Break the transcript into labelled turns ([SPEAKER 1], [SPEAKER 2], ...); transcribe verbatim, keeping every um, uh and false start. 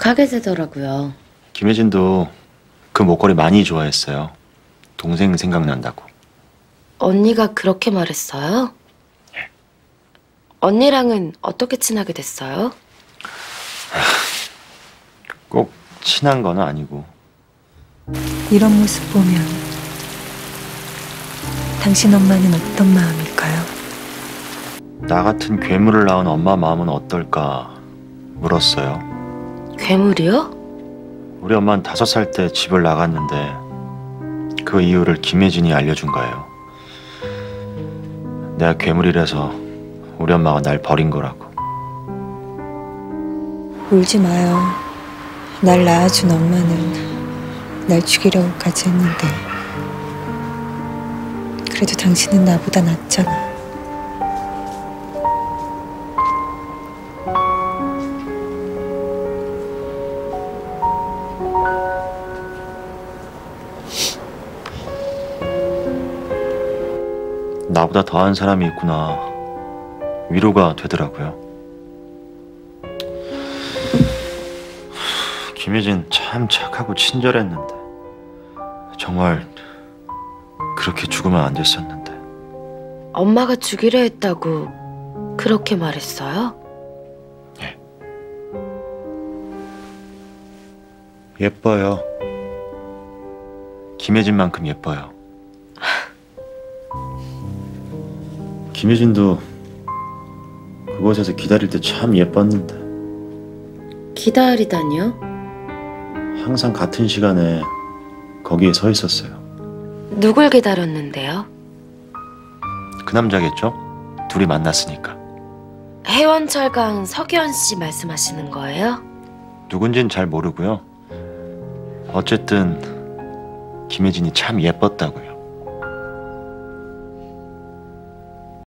[SPEAKER 1] 묵직하게 세더라고요.
[SPEAKER 2] 김혜진도 그 목걸이 많이 좋아했어요. 동생 생각난다고.
[SPEAKER 1] 언니가 그렇게 말했어요?
[SPEAKER 2] 예.
[SPEAKER 1] 언니랑은 어떻게 친하게 됐어요?
[SPEAKER 2] 꼭 친한 건 아니고.
[SPEAKER 3] 이런 모습 보면 당신 엄마는 어떤 마음일까요?
[SPEAKER 2] 나 같은 괴물을 낳은 엄마 마음은 어떨까 물었어요.
[SPEAKER 1] 괴물이요?
[SPEAKER 2] 우리 엄마는 다섯 살 때 집을 나갔는데 그 이유를 김혜진이 알려준 거예요. 내가 괴물이라서 우리 엄마가 날 버린 거라고.
[SPEAKER 3] 울지 마요. 날 낳아준 엄마는 날 죽이려고까지 했는데 그래도 당신은 나보다 낫잖아.
[SPEAKER 2] 나보다 더한 사람이 있구나. 위로가 되더라고요. 김혜진 참 착하고 친절했는데 정말 그렇게 죽으면 안 됐었는데.
[SPEAKER 1] 엄마가 죽이려 했다고 그렇게 말했어요?
[SPEAKER 2] 예. 예뻐요. 김혜진만큼 예뻐요. 김혜진도 그곳에서 기다릴 때 참 예뻤는데.
[SPEAKER 1] 기다리다니요?
[SPEAKER 2] 항상 같은 시간에 거기에 서 있었어요.
[SPEAKER 1] 누굴 기다렸는데요?
[SPEAKER 2] 그 남자겠죠? 둘이 만났으니까.
[SPEAKER 1] 해원철강 서기현 씨 말씀하시는 거예요?
[SPEAKER 2] 누군진 잘 모르고요. 어쨌든 김혜진이 참 예뻤다고요.